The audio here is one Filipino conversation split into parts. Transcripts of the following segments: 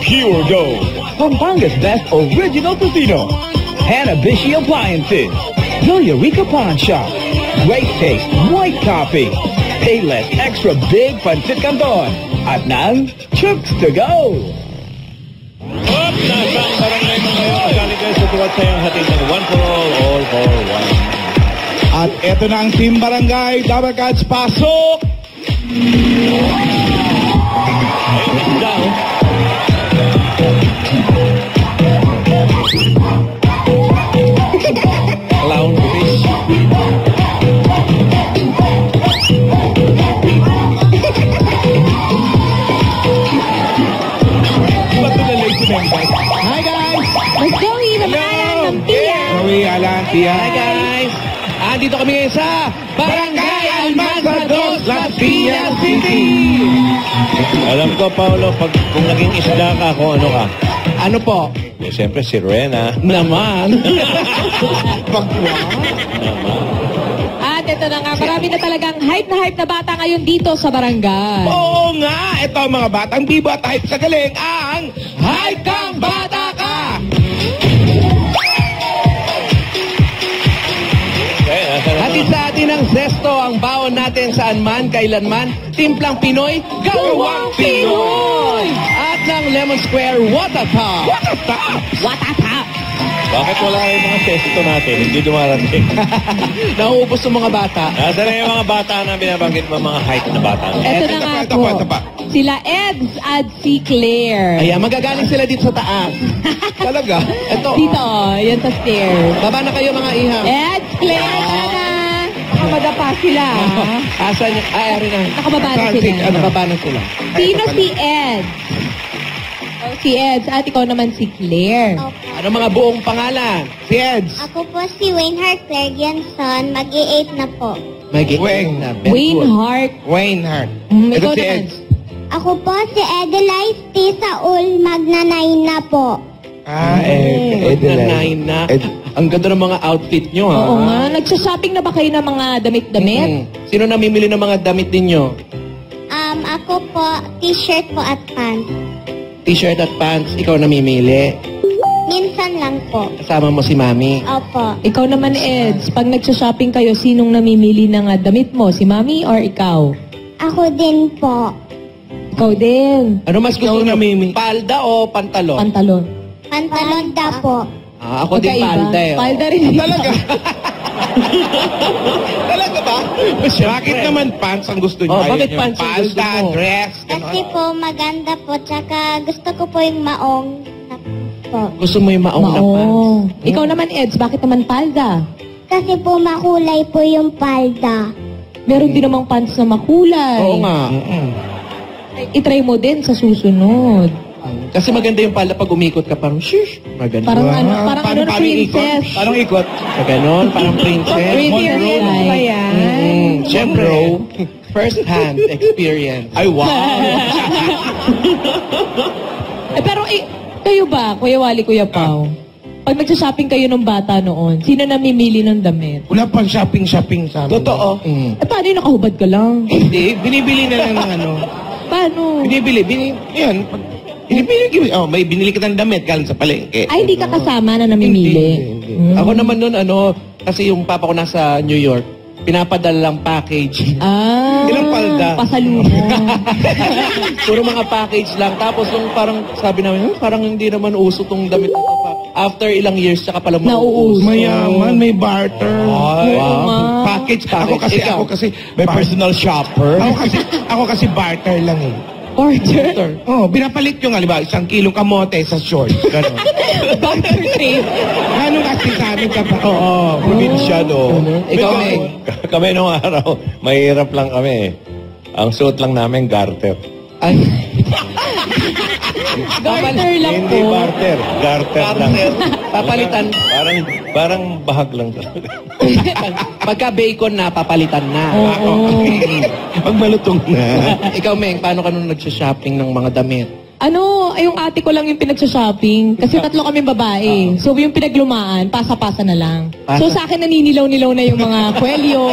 Pure Gold, Pampanga's best original tocino. Hanabishi Appliances, the Eureka Pawn Shop. Great taste, white coffee. Payless extra big pancit canton. At ng Chips to Go. Nasang barangay mo ngayon. Magaling kayo sa tuwad sa iyong hatid ng one for all for one. At eto na ang Team Barangay. Double Cats, pasok! Ayun, down. Clownfish. Hi guys! Let's go, Alan ng Pia. Joey, Alan, Tia. Hi guys! Dito kami ngayon sa Barangay Almanza 2, Las Piñas City! Alam ko, Paolo, kung naging isda ka, kung ano ka. Ano po? Eh, siyempre, si Rowena. Naman. At ito na nga, marami na talagang hype na bata ngayon dito sa barangay. Oo nga! Ito ang mga batang bibo at hype sa galing ang Hype Kang Bata Ka! Hatid sa atin ang zesto, ang baon natin saan man, kailanman. Timplang Pinoy, gawang Pinoy! At ng Lemon Square, Watatop! Watatap! Bakit wala yung mga zesto natin? Hindi dumarating. Nauubos ng mga bata. Nasaan na yung mga bata na binabanggit mo, mga hype na bata? Ito na nga ito po. pa. Sila Eds at si Claire. Ayan, magagaling sila dito sa taas. Talaga? Ito. Dito, yan sa stairs. Baba na kayo mga iha. Eds, Claire, sana. Nakamadapa sila. Asan niya? Ay, ari na. Nakababa na sila. Nakababa na sila. Sino si Eds? Si Eds at ikaw naman si Claire. Ano mga buong pangalan? Si Eds. Ako po si Waynhart Claire Gianson, mag-i-8 na po. Wayne. Wayne Hart. Wayne Hart. Ikaw si naman. Eds. Ako po si Edelise T. Saul, magna-9 na po. Edeline na. Ang ganda ng mga outfit nyo, ha? Oo nga. Nagsashopping na ba kayo ng mga damit-damit? Sino namimili ng mga damit ninyo? Ako po, t-shirt po at pants. T-shirt at pants, ikaw namimili. Minsan lang po. Kasama mo si Mami. Opo. Ikaw naman, Eds. Pag nagsashopping kayo, sinong namimili ng damit mo? Si Mami or ikaw? Ako din po. Ikaw din. Ano mas gusto nyo? Palda o pantalon? Pantalon. Pantalon daw po. Ako din palda eh. Palda rin. Talaga? Talaga ba? Bakit naman pants ang gusto nyo? Bakit pants ang gusto Palda, mo? dress, Kasi po, maganda po. Tsaka gusto ko po yung maong na po. Gusto mo yung maong na pants? Ikaw naman, Eds. Bakit naman palda? Kasi po, makulay po yung palda. Meron din namang pants na makulay. Oo nga. I-try mo din sa susunod. Kasi maganda yung palda pag umikot ka parang shish. Maganda. Parang ano na princess. Parang ikot. Ganon, parang princess. Experience ba yan? Siyempre, first hand experience. Ay, wow. Pero kayo ba, Kuya Wally, Kuya Pao? Pag nagsashopping kayo ng bata noon, sino namimili ng damit? Wala pang shopping sa amin. Totoo. Paano yung nakahubad ka lang? Hindi, binibili na lang ng ano. Paano? Yan. May binili ka ng damit galing sa palengke. Ay, hindi ka kasama na namimili. Hindi. Ako naman nun, kasi yung papa ko nasa New York, pinapadala lang package. Ilang palda? Pasalubong. Puro mga package lang. Tapos yung parang sabi namin, parang hindi naman uso tong damit na to pa. After ilang years, saka pala mauuso. Mayaman, may barter. Ay, wow. Package. Ako kasi may personal shopper. Ako kasi barter lang eh. Order? Binapalit yung, halimbawa, 1 kilong kamote sa shorts. Ganon. Barter trade. Ganon kasi sa amin kapag, Probinsya, no? Ikaw, Meg. Kami nung araw, mahirap lang kami. Ang suot lang namin, garter. Ay. Garter lang po. Hindi barter, garter lang. Papalitan. Parang bahag lang talaga. Pagka bacon na, papalitan na. pag malutong na. Ikaw, Meng, paano ka nung nagsha-shopping ng mga damit? Yung ate ko lang yung pinagsa-shopping. Kasi 3 kami babae. So yung pinaglumaan, pasa-pasa na lang. So sa akin, naninilaw-nilaw na yung mga kwelyo.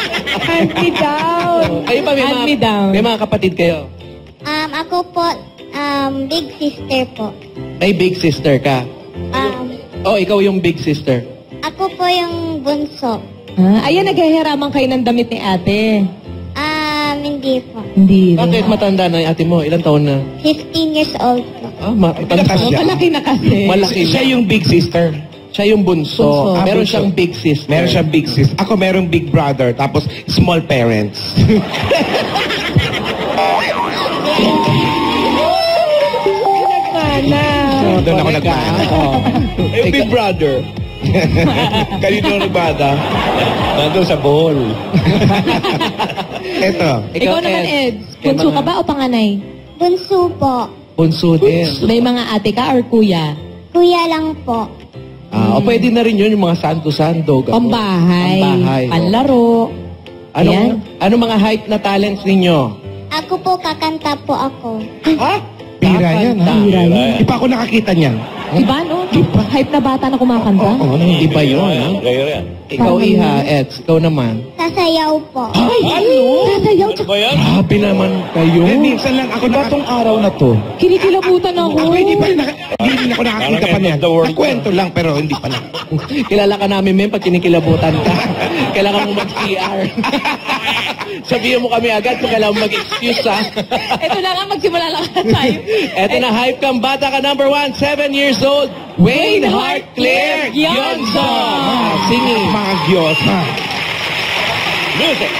Hand me down. Kayo pa, may mga kapatid kayo? Ako po, Big sister po. May big sister ka. Oh, ikaw yung big sister. Ako po yung bunso. Ayan, naghahiraman kayo ng damit ni ate. Hindi po. Hindi. Bakit matanda na yung ate mo? Ilang taon na? 15 years old po. Matanda siya. Malaki na kasi. Malaki na. Siya yung big sister. Siya yung bunso. Bunso. Meron Bunso. siyang big sister. Meron siyang big sis. Ako merong big brother, tapos small parents. Doon ako nagmana. Big brother. Kanino nagbata? Nandun sa bowl. Eto. Ikaw naman, Eds. Bunso ka ba o panganay? Bunso po. Bunso din. May mga ate ka or kuya? Kuya lang po. O pwede na rin yun yung mga santo-santo. Pambahay. Pambahay. Panlaro. Ayan. Ano mga hype na talents ninyo? Ako po, kakanta po ako. Ha? Pira yan, ha? Pira yan. Di pa ako nakakita niyan. Diba, no? Hype na bata na kumakanta. Iba yun, ha? Ikaw, Iha, Eds, ikaw naman. Sasayaw po. Sasayaw. Grabe naman kayo. Minsan lang ako batong araw na to. Kinikilabutan ako. Ako hindi rin ako nakakita pa niyan. Kwento lang pero hindi pa lang. Kilala ka namin, men, pag kinikilabutan ka. Kailangan mo mag-CR. Sabihin mo kami agad kung kailangan mag-excuse, ha? Ito na nga, magsimula lang tayo. Eto na, hype kang bata ka number 1, 7 years old, Wayne Hart Claire Gyonson. Singing. Mga Diyos, ha? Music.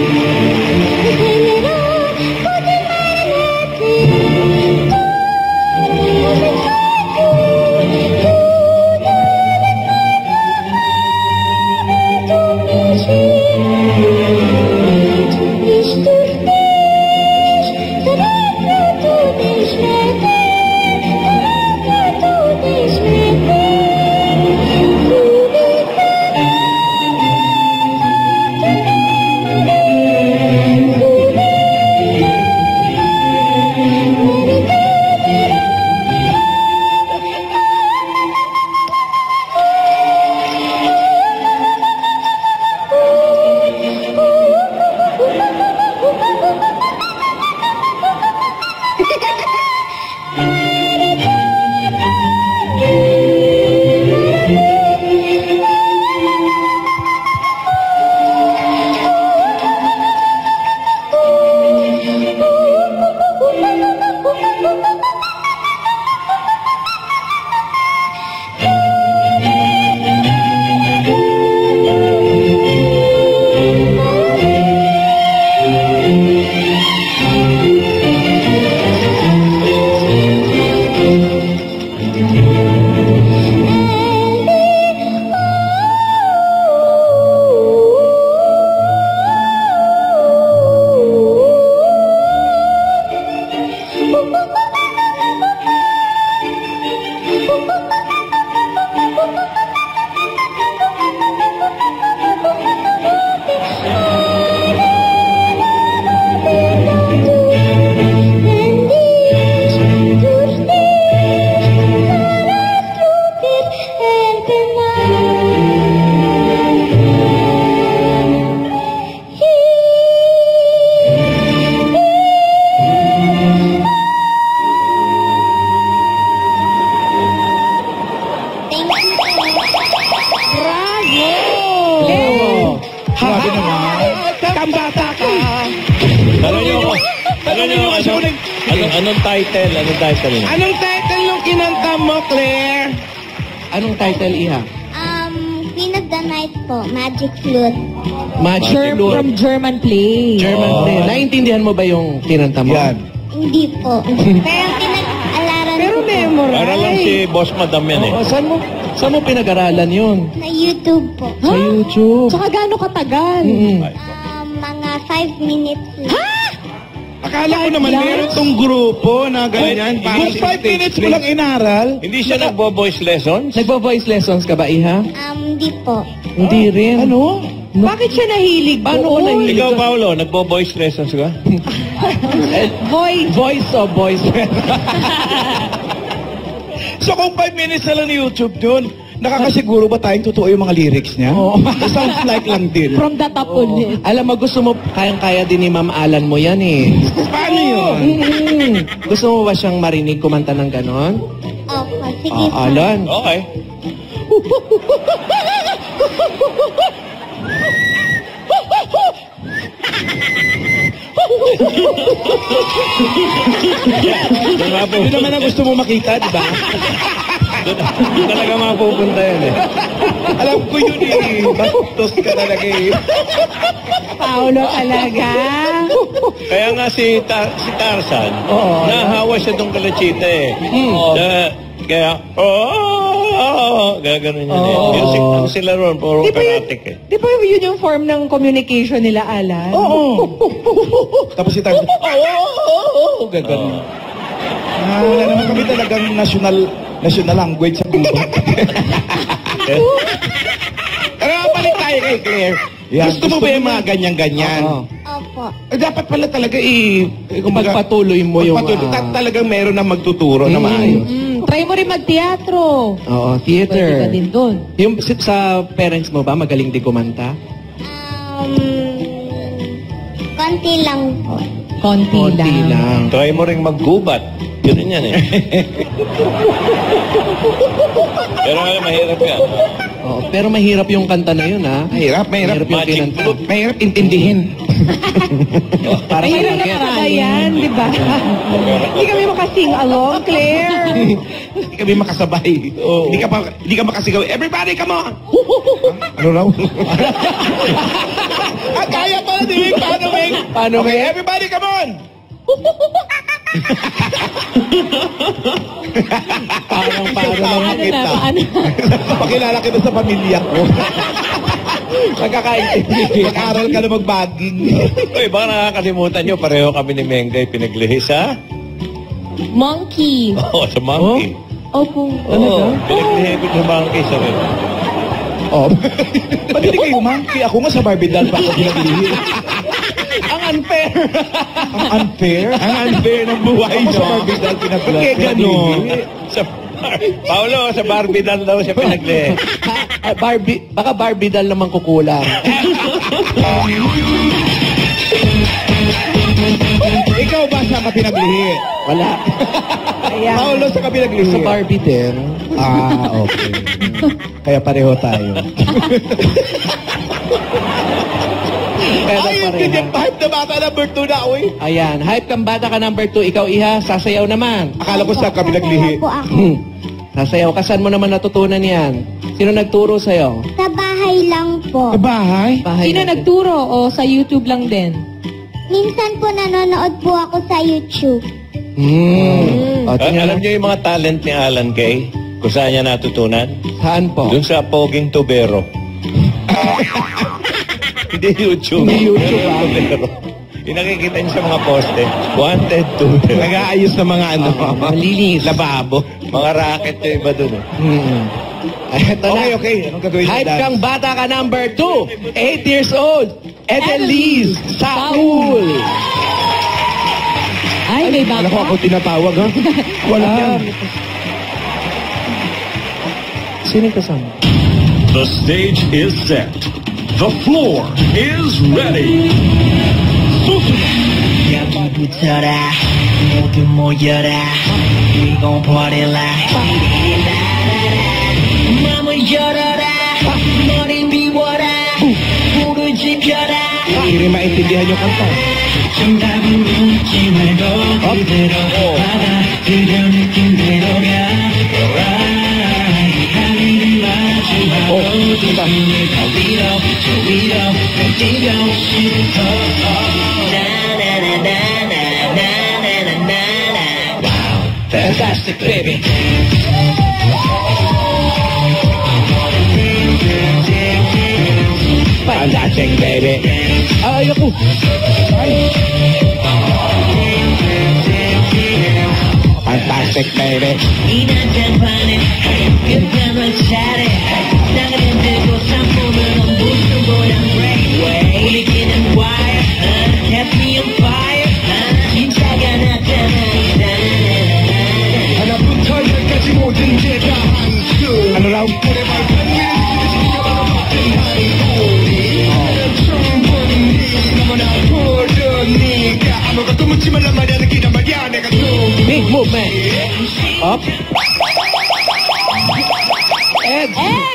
Anong title? Anong title niya? Anong title nung kinanta mo, Claire? Anong title, Iha? Queen of the Night po, Magic Flute. Magic Flute. From German play. German play. Naintindihan mo ba yung kinanta mo? Yan. Hindi po. Pero pinag-alaran Pero ko po. memorize. Para lang si Boss Madam yan eh. Oh, saan mo pinag-aralan yun? Na YouTube po. Sa YouTube. Tsaka gaano katagal? Mga 5 minutes lang. Akala ko naman meron tong grupo na ganyan. Kung 5 minutes mo lang inaral. Hindi siya nagbo-voice lessons? Nagbo-voice lessons ka ba, Iha? Hindi po. Hindi rin. Ano? Bakit siya nahilig Paano ko doon? nahilig? Ikaw, Paolo, nagbo-voice lessons ka? Voice o voice? So kung 5 minutes na lang ni YouTube dun, Nakakasiguro ba tayong totoo yung mga lyrics niya? Oo. Sounds like lang din. From the top ulit. Alam mo, gusto mo, kayang-kaya din ni Ma'am Alan mo yan eh. Paano yun? Gusto mo ba siyang marinig kumanta ng ganon? Opo, sige po. Alan. Okay. Yun naman ang gusto mo makita, di ba? Doon talaga mapupunta yan eh. Alam ko yun eh. Bastos ka talaga eh. Paolo talaga. Kaya nga si Tarzan, nahawa siya doon kala Chita eh. Kaya, gaganon yun eh. Music lang sila ron, puro operatic eh. Di ba yun yung form ng communication nila, Alan? Oo. Tapos si Tarzan, gaganon. Wala naman kami talagang national language sa gubat. Pero balik tayo kay Claire. Gusto mo ba yung mga ganyan-ganyan? Opo. Dapat pala talaga Pagpatuloy mo yung... talagang meron na magtuturo na maayos. Try mo rin magteatro. Oo, theater. Pwede ka din doon. Yung sa parents mo ba, magaling di kumanta? Konti lang po. Konti lang. Try mo ring maggubat. Yun yan eh. Pero alam, mahirap yan. Oo, pero mahirap yung kanta na yun, ha? Mahirap yung kinanta. Mahirap intindihin. Para sa Mahirap na market. karayan, di ba? Hindi kami makasing along, Claire. Hindi kami makasabay. Hindi ka makasigaw. Everybody, come on! Ano raw? Kaya pala, Ding! Paano, Ming? Paano, Okay, Ming? everybody, come on! Parang naman kita. Pakilala kita sa pamilya ko. Magkakaintindi. Mag-aral ka na mag-bagging. Uy, baka nakakalimutan nyo, pareho kami ni Mengay pinaglihis, ha? Monkey. Oo, sa monkey. Opo. Oo, pinaglihis ko sa monkey sa rin. Oh. Ba't hindi kayo monkey? Ako nga sa Barbie doll pa ako pinaglihis. Ang unfair. Ang unfair? Ang unfair ng buhay Ako niyo. sa Barbie doll Bakit gano'n? Paolo, sa Barbie doll daw siya pinaglihis. Baka Barbie doll naman kukulang. Ikaw ba sa ka pinaglihi? Wala. Paolo sa ka pinaglihi? Sa Barbie din. Okay. Kaya pareho tayo. Ay, hindi yung hype na bata number 2 na, uy. Ayan, hype kang bata ka number 2. Ikaw, Iha, sasayaw naman. Akala ko sa ka pinaglihi. Masaya po ako. Sasayaw, kasan mo naman natutunan yan? Sino nagturo sa'yo? Sa bahay lang po. Sa bahay? Sino nagturo o sa YouTube lang din? Minsan po nanonood po ako sa YouTube. O, tingnan Alam niyo yung mga talent ni Alan Kay? Kung saan niya natutunan? Saan po? Doon sa Poging Tubero. Hindi YouTube. Hindi YouTube, ah. Tubero. Yung nakikita niyo sa mga poste. Wanted Tubero. Nag-aayos ng mga ano. Malinis. Lababo. Mga racket yung iba doon eh. Ito na. Okay. Anong gagawin niyo, Hype Dad? kang bata ka number 2. 8 years old. Edelise Saul. Ay, may Alam ko bata. ako tinatawag, ha? Wala. Sino yung kasama? The stage is set. The floor is ready. 야부부터라 모두 모여라 We gon' party like 맘을 열어라 머리 비워라 불을 지펴라 Hindi maintindihan yung kanta. 정답은 묻지 말고 그대로 받아들여 느낌대로 가 Alright 하늘을 마주하고 두 손을 더 위로 저 위로 뛰고 싶어 Fantastic, baby. Fantastic, baby. Ay, ako. Fantastic, baby. 이 난장판에 끝장을 차례 나가는 들고 상품은 무슨 break 우리끼는 wire catch me on fire 진짜가 나타나 Ano raw? Big movement. Up. Ed.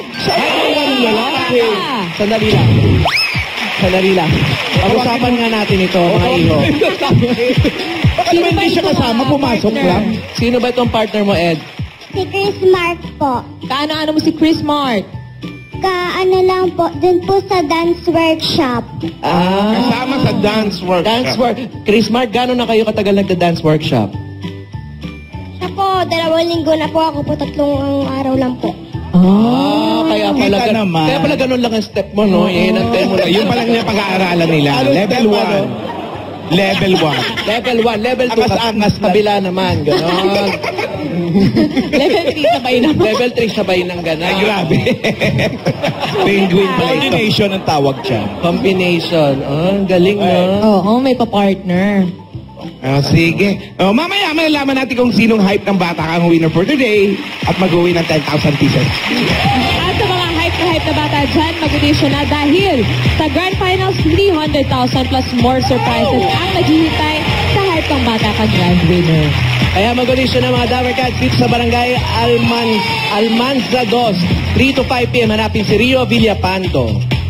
Sandali lang. Sandali lang. Pag-usapan nga natin ito, mga iho. Baka naman hindi siya kasama, pumasok lang. Sino ba itong partner mo, Ed? Si Chris Mark po. Kaano-ano mo si Chris Mark? Kaano lang po, dun po sa dance workshop. Kasama sa dance workshop. Dance work. Chris Mark, gano'n na kayo katagal nagda-dance workshop? Siya po, 2 linggo na po ako po, 3 araw lang po. Kaya pala, Kita naman. kaya pala ganun lang ang step mo, no? Iinantay mo lang. Yun pa lang niya pag-aaralan nila. Ano Level step, 1. Level 1. Level 1, level 2, Angas-angas na. kabila naman, gano'n. Level 3 sabay naman. Level 3 sabay ng gano'n. Ay, grabe. Penguin pala ito. Coordination ang tawag siya. Combination. Ang galing, no? Oo, may pa-partner. Sige. Mamaya, malalaman natin kung sinong hype ng bata ang winner for today at mag-uwi ng 10,000 pieces. At sa mga hype na bata dyan, mag-audition na dahil sa Grand Finals, 300,000 plus more surprises ang naghihintay sa hype ng bata ka Grand Winner. Kaya mag-audition ng mga Dabber Cats dito sa barangay Almanza 2, 3 to 5 p.m. Hanapin si Rio Villapanto.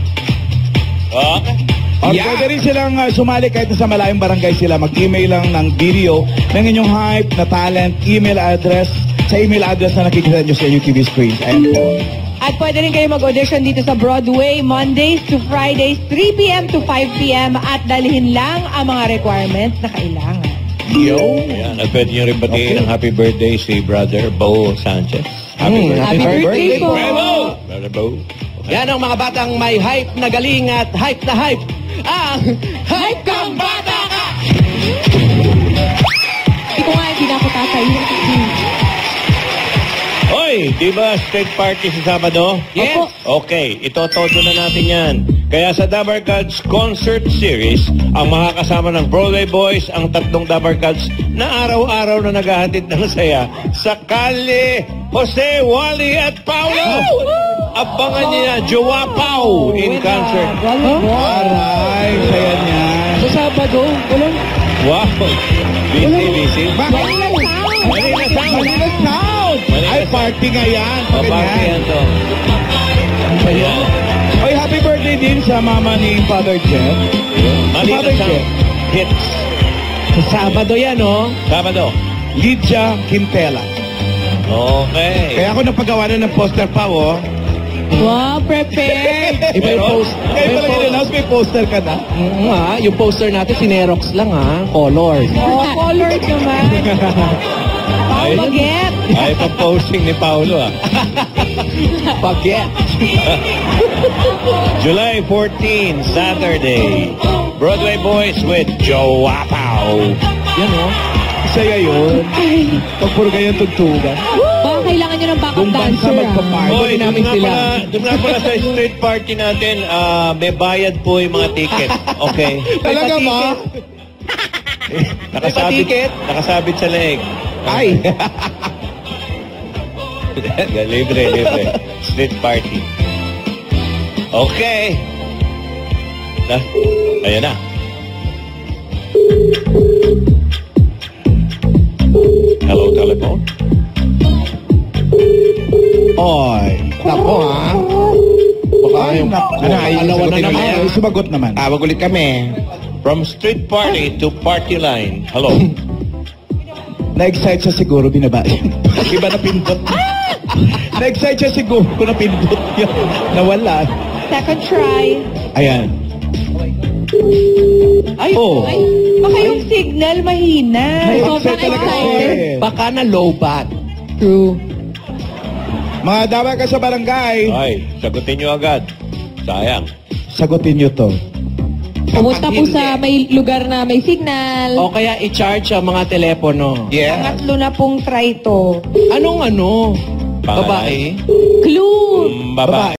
Pwede rin silang sumali kahit sa malayong barangay sila. Mag-email lang ng video ng inyong hype na talent, email address, sa email address na nakikita nyo sa inyong TV screen. Ayan po. At pwede rin kayo mag-audition dito sa Broadway, Mondays to Fridays, 3 p.m. to 5 p.m. at dalhin lang ang mga requirements na kailangan. Ayan, at pwede nyo rin batiin ng happy birthday si Brother Bo Sanchez. Happy birthday po! Brother Bo. Yan ang mga batang may hype na galing at hype na hype. Hype Kang Bata ka! Hindi ko nga, hindi na ako tatayin. Oy, di ba state party sa Sabado? Yes. Okay, ito-todo na natin yan. Kaya sa Dabber Cats Concert Series, ang makakasama ng Broadway Boys, ang 3 Dabber Cats na araw-araw na naghahatid ng saya sa Kali, Jose, Wally at Paulo. Abangan niya, Jowa Pau in concert. Aray, saya niyan. Sa Sabado, walang... Wow. Busy. Manila Sound! Ay, party nga yan. Party yan to. Ayan. Oy, happy birthday din sa mama ni Father Jeff. Manila Father Sound Jeff. Hits. Sa Sabado yan, oh. Sabado. Lydia Quintela. Okay. Kaya ako napagawa na ng poster pa, oh. Wow, prepared! Iba yung post. Kaya pala in-announce, may poster ka na. Yung poster natin, sinerox lang, ha? Colors. Colored naman. Baget! Ay, pa-posting ni Paulo, ah. Baget. July 14, Saturday. Broadway Boys with Jowa Pau. Yan, oh. Saya yun. Pag puro ganyan tugtugan. Baka kailangan nyo ng backup Kung bansa dancer, magpa-party. Boy, namin sila. Doon nga pala sa street party natin, may bayad po yung mga ticket. Okay. Talaga ba? Nakasabit sa leeg. Ay! libre. Street party. Okay. Ayan na. Hello, telephone. Oy. Nako, ha? Baka yung... Alawa na naman. Ay, Sumagot naman. Tawag ulit kami. From street party to party line. Hello. Na-excite siya siguro, binaba. Iba na pindot. Na-excite siya siguro, napindot yun. Nawala. Second try. Ayan. Ay, Oh. ay, baka yung signal mahina. Na-excite talaga siya eh. Baka na low bat. True. Mga dawa ka sa barangay, Ay, sagutin nyo agad. Sayang. sagutin nyo to. Pumunta po sa may lugar na may signal. O kaya i-charge ang mga telepono. Yeah. Pangatlo na pong try to. Anong ano? Pangalan? Babae? Clue! Babae.